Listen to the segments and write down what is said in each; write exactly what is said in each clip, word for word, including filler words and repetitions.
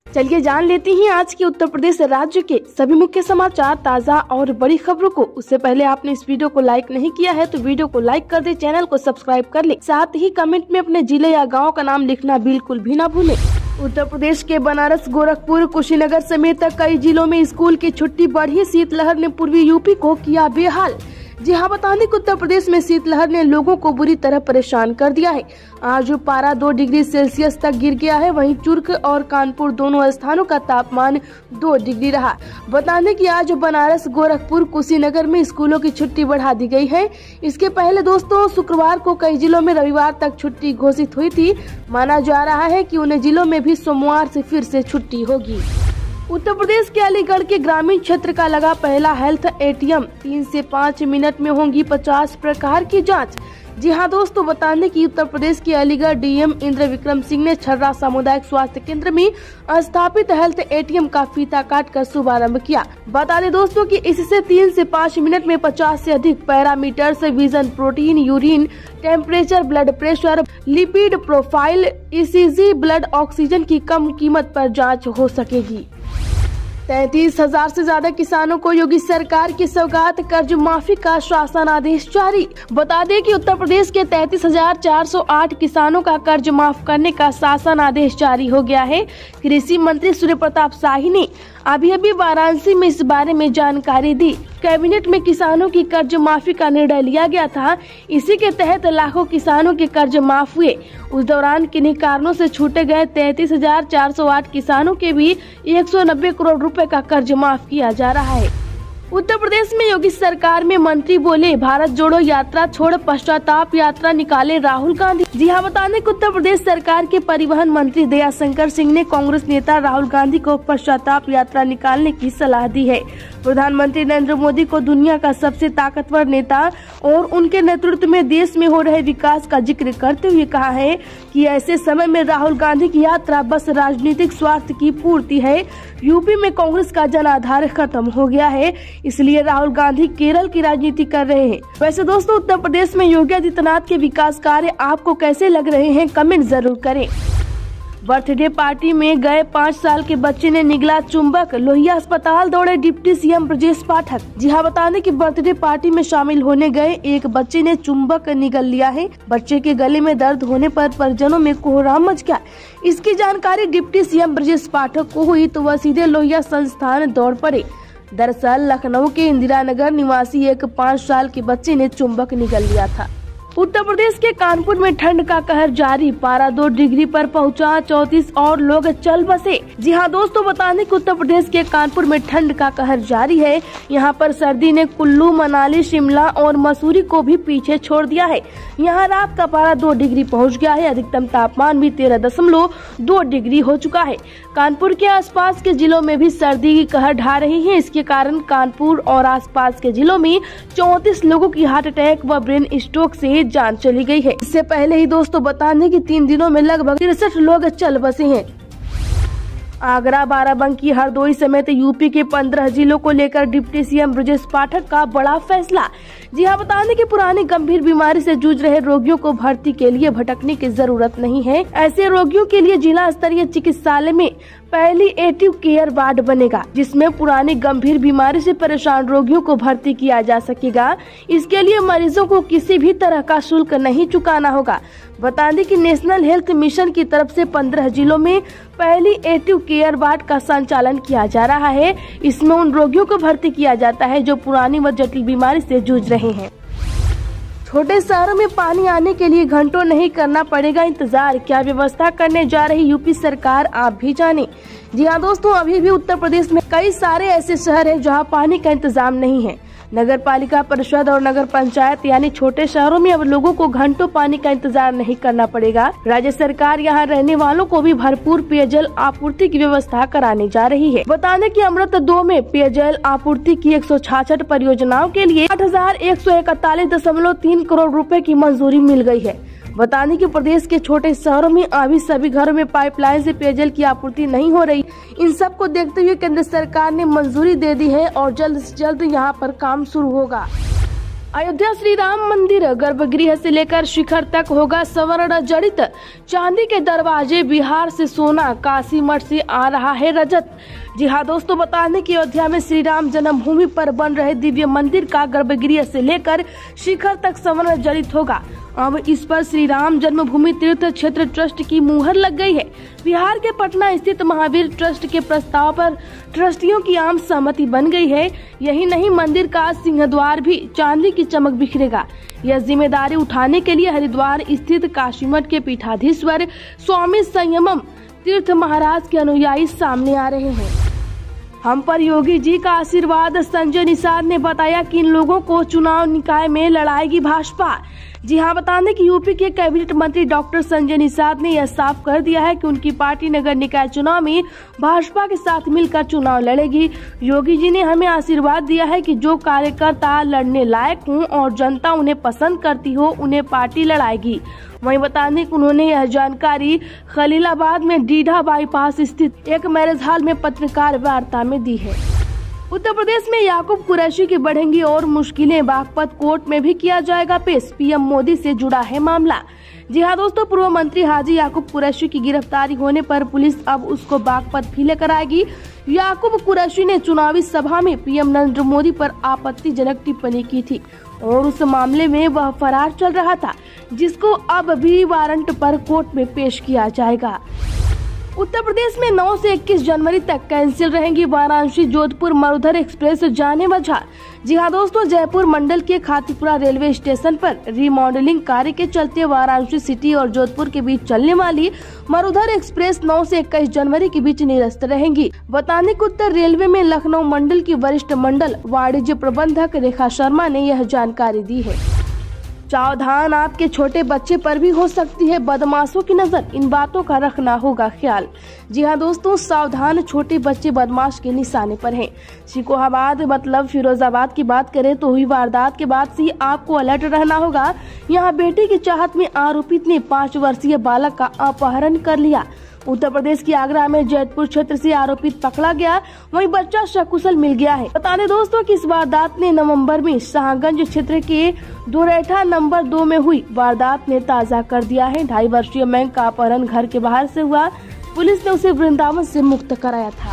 चलिए जान लेते हैं आज के उत्तर प्रदेश राज्य के सभी मुख्य समाचार, ताज़ा और बड़ी खबरों को। उससे पहले आपने इस वीडियो को लाइक नहीं किया है तो वीडियो को लाइक कर दे, चैनल को सब्सक्राइब कर ले, साथ ही कमेंट में अपने जिले या गांव का नाम लिखना बिल्कुल भी ना भूले। उत्तर प्रदेश के बनारस, गोरखपुर, कुशीनगर समेत कई जिलों में स्कूल की छुट्टी बढ़ी। शीतलहर ने पूर्वी यूपी को किया बेहाल। जी हाँ, बता दें कि उत्तर प्रदेश में शीतलहर ने लोगों को बुरी तरह परेशान कर दिया है। आज पारा दो डिग्री सेल्सियस तक गिर गया है। वहीं चुर्क और कानपुर दोनों स्थानों का तापमान दो डिग्री रहा। बता दें कि आज बनारस, गोरखपुर, कुशीनगर में स्कूलों की छुट्टी बढ़ा दी गई है। इसके पहले दोस्तों शुक्रवार को कई जिलों में रविवार तक छुट्टी घोषित हुई थी। माना जा रहा है कि उन जिलों में भी सोमवार से फिर से छुट्टी होगी। उत्तर प्रदेश के अलीगढ़ के ग्रामीण क्षेत्र का लगा पहला हेल्थ एटीएम। तीन से पाँच मिनट में होंगी पचास प्रकार की जांच। जी हां दोस्तों, बता दें कि उत्तर प्रदेश के अलीगढ़ डीएम इंद्र विक्रम सिंह ने छर्रा सामुदायिक स्वास्थ्य केंद्र में स्थापित हेल्थ एटीएम का फीता काट कर शुभारम्भ किया। बता दें दोस्तों कि इससे तीन से पाँच मिनट में पचास से अधिक parameters, vision, protein, urine temperature, blood pressure, lipid profile, ECG, blood oxygen की कम कीमत पर जाँच हो सकेगी। तैतीस हजार से ज्यादा किसानों को योगी सरकार की सौगात, कर्ज माफी का शासन आदेश जारी। बता दें कि उत्तर प्रदेश के तैतीस हजार चार सौ आठ किसानों का कर्ज माफ करने का शासन आदेश जारी हो गया है। कृषि मंत्री सूर्य प्रताप शाही ने अभी अभी वाराणसी में इस बारे में जानकारी दी। कैबिनेट में किसानों की कर्ज माफी का निर्णय लिया गया था। इसी के तहत लाखों किसानों के कर्ज माफ हुए। उस दौरान किन्हीं कारणों से छूटे गए तैतीस हजार चार सौ आठ किसानों के भी एक सौ नब्बे करोड़ रुपए का कर्ज माफ किया जा रहा है। उत्तर प्रदेश में योगी सरकार में मंत्री बोले, भारत जोड़ो यात्रा छोड़ पश्चाताप यात्रा निकाले राहुल गांधी। जी हाँ, बता दें कि उत्तर प्रदेश सरकार के परिवहन मंत्री दयाशंकर सिंह ने कांग्रेस नेता राहुल गांधी को पश्चाताप यात्रा निकालने की सलाह दी है। प्रधानमंत्री नरेंद्र मोदी को दुनिया का सबसे ताकतवर नेता और उनके नेतृत्व में देश में हो रहे विकास का जिक्र करते हुए कहा है कि ऐसे समय में राहुल गांधी की यात्रा बस राजनीतिक स्वार्थ की पूर्ति है। यूपी में कांग्रेस का जनाधार खत्म हो गया है, इसलिए राहुल गांधी केरल की राजनीति कर रहे हैं। वैसे दोस्तों, उत्तर प्रदेश में योगी आदित्यनाथ के विकास कार्य आपको कैसे लग रहे हैं, कमेंट जरूर करें। बर्थडे पार्टी में गए पाँच साल के बच्चे ने निगला चुंबक, लोहिया अस्पताल दौड़े डिप्टी सीएम ब्रजेश पाठक। जी हाँ, बता दें कि बर्थडे पार्टी में शामिल होने गए एक बच्चे ने चुंबक निगल लिया है। बच्चे के गले में दर्द होने पर परिजनों में कोहराम मच गया। इसकी जानकारी डिप्टी सीएम ब्रजेश पाठक को हुई तो वह सीधे लोहिया संस्थान दौड़ पड़े। दरअसल लखनऊ के इंदिरा नगर निवासी एक पाँच साल के बच्चे ने चुंबक निगल लिया था। उत्तर प्रदेश के कानपुर में ठंड का कहर जारी। पारा दो डिग्री पर पहुंचा, चौंतीस और लोग चल बसे। जी हां दोस्तों, बता दें कि उत्तर प्रदेश के कानपुर में ठंड का कहर जारी है। यहां पर सर्दी ने कुल्लू, मनाली, शिमला और मसूरी को भी पीछे छोड़ दिया है। यहां रात का पारा दो डिग्री पहुंच गया है। अधिकतम तापमान भी तेरह दशमलव दो डिग्री हो चुका है। कानपुर के आसपास के जिलों में भी सर्दी की कहर ढा रही है। इसके कारण कानपुर और आसपास के जिलों में चौंतीस लोगों की हार्ट अटैक व ब्रेन स्ट्रोक से जान चली गई है। इससे पहले ही दोस्तों बता दें कि तीन दिनों में लगभग तिरसठ लोग चल बसे हैं। आगरा, बाराबंकी, हरदोई समेत यूपी के पंद्रह जिलों को लेकर डिप्टी सीएम ब्रजेश पाठक का बड़ा फैसला। जी हाँ, बता दें कि पुरानी गंभीर बीमारी से जूझ रहे रोगियों को भर्ती के लिए भटकने की जरूरत नहीं है। ऐसे रोगियों के लिए जिला स्तरीय चिकित्सालय में पैलिएटिव केयर वार्ड बनेगा, जिसमें पुरानी गंभीर बीमारी से परेशान रोगियों को भर्ती किया जा सकेगा। इसके लिए मरीजों को किसी भी तरह का शुल्क नहीं चुकाना होगा। बता दें कि नेशनल हेल्थ मिशन की तरफ से पंद्रह जिलों में पैलिएटिव केयर वार्ड का संचालन किया जा रहा है। इसमें उन रोगियों को भर्ती किया जाता है जो पुरानी व जटिल बीमारी से जूझ रहे हैं। छोटे शहरों में पानी आने के लिए घंटों नहीं करना पड़ेगा इंतजार। क्या व्यवस्था करने जा रही यूपी सरकार, आप भी जाने। जी हाँ दोस्तों, अभी भी उत्तर प्रदेश में कई सारे ऐसे शहर हैं जहां पानी का इंतजाम नहीं है। नगर पालिका परिषद और नगर पंचायत यानी छोटे शहरों में अब लोगों को घंटों पानी का इंतजार नहीं करना पड़ेगा। राज्य सरकार यहां रहने वालों को भी भरपूर पेयजल आपूर्ति की व्यवस्था कराने जा रही है। बता दें कि अमृत दो में पेयजल आपूर्ति की एक सौ छाछठ परियोजनाओं के लिए आठ हजार एक सौ इकतालीस दशमलव तीन करोड़ रुपए की मंजूरी मिल गई है। बता दें कि प्रदेश के छोटे शहरों में अभी सभी घरों में पाइपलाइन से पेयजल की आपूर्ति नहीं हो रही। इन सब को देखते हुए केंद्र सरकार ने मंजूरी दे दी है और जल्द से जल्द यहां पर काम शुरू होगा। अयोध्या श्री राम मंदिर गर्भगृह से लेकर शिखर तक होगा स्वर्ण जड़ित। चांदी के दरवाजे, बिहार से सोना, काशी मठ से आ रहा है रजत। जी हाँ दोस्तों, बता दें कि अयोध्या में श्री राम जन्मभूमि पर बन रहे दिव्य मंदिर का गर्भगृह से लेकर शिखर तक स्वर्ण जड़ित होगा। अब इस पर श्री राम जन्मभूमि तीर्थ क्षेत्र ट्रस्ट की मुहर लग गई है। बिहार के पटना स्थित महावीर ट्रस्ट के प्रस्ताव पर ट्रस्टियों की आम सहमति बन गई है। यही नहीं, मंदिर का सिंहद्वार भी चांदी की चमक बिखरेगा। यह जिम्मेदारी उठाने के लिए हरिद्वार स्थित काशी मठ के पीठाधीश्वर स्वामी संयमम तीर्थ महाराज के अनुयायी सामने आ रहे हैं। हम पर योगी जी का आशीर्वाद। संजय निषाद ने बताया कि इन लोगों को चुनाव निकाय में लड़ाएगी भाजपा। जी हाँ, बता दें कि यूपी के कैबिनेट मंत्री डॉक्टर संजय निषाद ने यह साफ कर दिया है कि उनकी पार्टी नगर निकाय चुनाव में भाजपा के साथ मिलकर चुनाव लड़ेगी। योगी जी ने हमें आशीर्वाद दिया है कि जो कार्यकर्ता लड़ने लायक हों और जनता उन्हें पसंद करती हो, उन्हें पार्टी लड़ाएगी। वहीं बता दें कि उन्होंने यह जानकारी खलीलाबाद में डीढ़ा बाईपास स्थित एक मैरिज हॉल में पत्रकार वार्ता में दी है। उत्तर प्रदेश में याकूब कुरैशी की बढ़ेंगी और मुश्किलें, बागपत कोर्ट में भी किया जाएगा पेश। पीएम मोदी से जुड़ा है मामला। जी हाँ दोस्तों, पूर्व मंत्री हाजी याकूब कुरैशी की गिरफ्तारी होने पर पुलिस अब उसको बागपत भी लेकर आएगी। याकूब कुरैशी ने चुनावी सभा में पीएम नरेंद्र मोदी पर आपत्तिजनक टिप्पणी की थी और उस मामले में वह फरार चल रहा था, जिसको अब भी वारंट पर कोर्ट में पेश किया जाएगा। उत्तर प्रदेश में नौ से इक्कीस जनवरी तक कैंसिल रहेंगी वाराणसी जोधपुर मरुधर एक्सप्रेस जाने बजा। जी हाँ दोस्तों, जयपुर मंडल के खातीपुरा रेलवे स्टेशन पर रीमॉडलिंग कार्य के चलते वाराणसी सिटी और जोधपुर के बीच चलने वाली मरुधर एक्सप्रेस नौ से इक्कीस जनवरी के बीच निरस्त रहेंगी। बताने को उत्तर रेलवे में लखनऊ मंडल की वरिष्ठ मंडल वाणिज्य प्रबंधक रेखा शर्मा ने यह जानकारी दी है। सावधान, आपके छोटे बच्चे पर भी हो सकती है बदमाशों की नजर, इन बातों का रखना होगा ख्याल। जी हाँ दोस्तों, सावधान, छोटे बच्चे बदमाश के निशाने पर हैं। शिकोहाबाद मतलब फिरोजाबाद की बात करें तो हुई वारदात के बाद से आपको अलर्ट रहना होगा। यहाँ बेटी की चाहत में आरोपित ने पाँच वर्षीय बालक का अपहरण कर लिया। उत्तर प्रदेश की आगरा में जैतपुर क्षेत्र से आरोपित पकड़ा गया, वहीं बच्चा सकुशल मिल गया है। बता दें दोस्तों कि इस वारदात ने नवंबर में शाहगंज क्षेत्र के दोरेठा नंबर दो में हुई वारदात ने ताजा कर दिया है। ढाई वर्षीय मैंग का अपहरण घर के बाहर से हुआ। पुलिस ने उसे वृंदावन से मुक्त कराया था।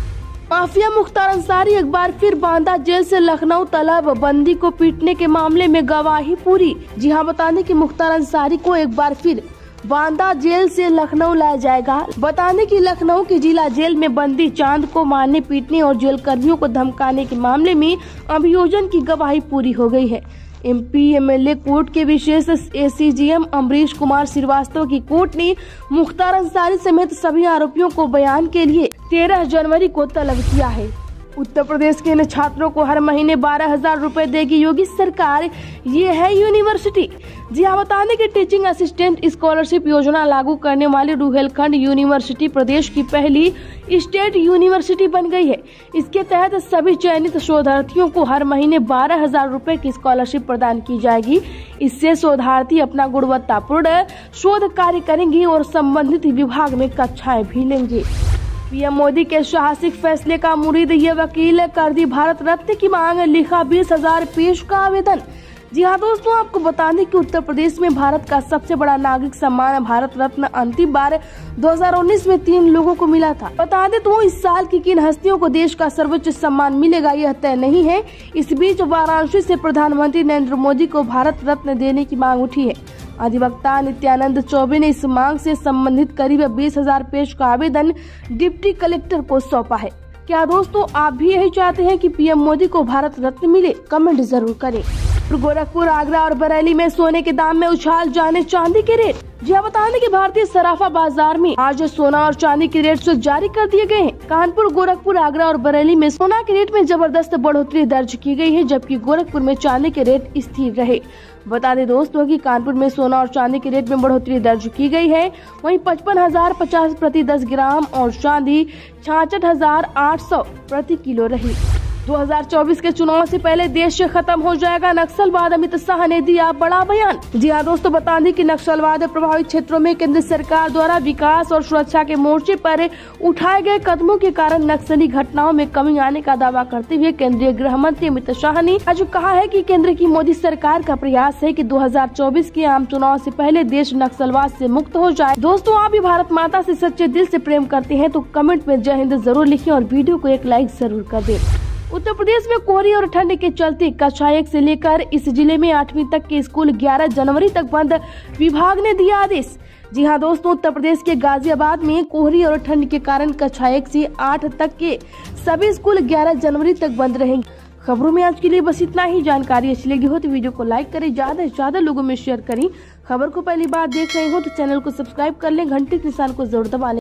माफिया मुख्तार अंसारी एक बार फिर बांदा जेल से लखनऊ तलब, बंदी को पीटने के मामले में गवाही पूरी। जी हाँ, बता दें कि मुख्तार अंसारी को एक बार फिर बांदा जेल से लखनऊ लाया जाएगा। बताने की लखनऊ की जिला जेल में बंदी चांद को मारने, पीटने और जेल कर्मियों को धमकाने के मामले में अभियोजन की गवाही पूरी हो गई है। एमपी एमएलए कोर्ट के विशेष एसीजीएम अमरीश कुमार श्रीवास्तव की कोर्ट ने मुख्तार अंसारी समेत सभी आरोपियों को बयान के लिए तेरह जनवरी को तलब किया है। उत्तर प्रदेश के इन छात्रों को हर महीने बारह हजार रूपए देगी योगी सरकार, ये है यूनिवर्सिटी। जी हाँ, बता दें कि टीचिंग असिस्टेंट स्कॉलरशिप योजना लागू करने वाली रुहेलखंड यूनिवर्सिटी प्रदेश की पहली स्टेट यूनिवर्सिटी बन गई है। इसके तहत सभी चयनित शोधार्थियों को हर महीने बारह हजार रूपए की स्कॉलरशिप प्रदान की जाएगी। इससे शोधार्थी अपना गुणवत्तापूर्ण शोध कार्य करेंगे और संबंधित विभाग में कक्षाएं भी लेंगे। पीएम मोदी के साहसिक फैसले का मुरीद ये वकील, कर दी भारत रत्न की मांग, लिखा बीस हजार पेश का आवेदन। जी हाँ दोस्तों, आपको बता दें कि उत्तर प्रदेश में भारत का सबसे बड़ा नागरिक सम्मान भारत रत्न अंतिम बार दो हज़ार उन्नीस में तीन लोगों को मिला था। बता दें तो इस साल की किन हस्तियों को देश का सर्वोच्च सम्मान मिलेगा यह तय नहीं है। इस बीच वाराणसी से प्रधानमंत्री नरेंद्र मोदी को भारत रत्न देने की मांग उठी है। अधिवक्ता नित्यानंद चौबे ने इस मांग से संबंधित करीब बीस हजार पेज का आवेदन डिप्टी कलेक्टर को सौंपा है। क्या दोस्तों आप भी यही चाहते हैं कि पीएम मोदी को भारत रत्न मिले? कमेंट जरूर करें। गोरखपुर, आगरा और बरेली में सोने के दाम में उछाल, जाने चांदी के रेट। जी हाँ, बता दें कि भारतीय सराफा बाजार में आज सोना और चांदी के रेट जारी कर दिए गए हैं। कानपुर, गोरखपुर, आगरा और बरेली में सोना के रेट में जबरदस्त बढ़ोतरी दर्ज की गई है, जबकि गोरखपुर में चांदी के रेट स्थिर रहे। बता दें दोस्तों कि कानपुर में सोना और चांदी के रेट में बढ़ोतरी दर्ज की गई है। वहीं पचपन हजार पचास प्रति दस ग्राम और चांदी छाछठ हजार आठ सौ प्रति किलो रही। दो हज़ार चौबीस के चुनाव से पहले देश से खत्म हो जाएगा नक्सलवाद, अमित शाह ने दिया बड़ा बयान। जी हां दोस्तों, बता दें कि नक्सलवाद प्रभावित क्षेत्रों में केंद्र सरकार द्वारा विकास और सुरक्षा के मोर्चे पर उठाए गए कदमों के कारण नक्सली घटनाओं में कमी आने का दावा करते हुए केंद्रीय गृह मंत्री अमित शाह ने आज कहा है कि केंद्र की मोदी सरकार का प्रयास है कि दो हज़ार चौबीस के आम चुनाव से पहले देश नक्सलवाद से मुक्त हो जाए। दोस्तों, आप भी भारत माता से सच्चे दिल से प्रेम करते हैं तो कमेंट में जय हिंद जरूर लिखें और वीडियो को एक लाइक जरूर कर दें। उत्तर प्रदेश में कोहरे और ठंड के चलते कक्षा एक से लेकर इस जिले में आठवीं तक के स्कूल ग्यारह जनवरी तक बंद, विभाग ने दिया आदेश। जी हां दोस्तों, उत्तर प्रदेश के गाजियाबाद में कोहरे और ठंड के कारण कक्षा एक से आठ तक के सभी स्कूल ग्यारह जनवरी तक बंद रहेंगे। खबरों में आज के लिए बस इतना ही। जानकारी अच्छी लगी हो तो वीडियो को लाइक करें, ज्यादा से ज्यादा लोगों में शेयर करें। खबर को पहली बार देख रहे हो तो चैनल को सब्सक्राइब कर लें, घंटी के निशान को जरूर दबा लें।